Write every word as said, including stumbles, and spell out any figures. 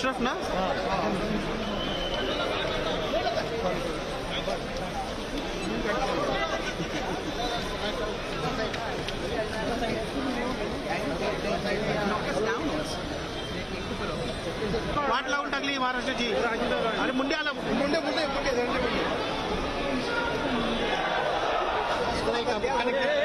अशरफ ना वाट लावून टाकली महाराष्ट्राची. अरे मुंडे आला मुंडे मुंडे मुंडे